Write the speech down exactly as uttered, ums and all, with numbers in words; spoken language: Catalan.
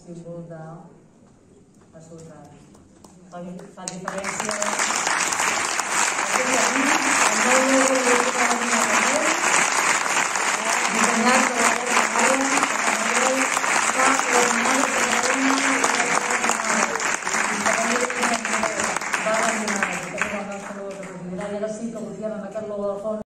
símbol de la ciutat. Fa diferència dissenyat per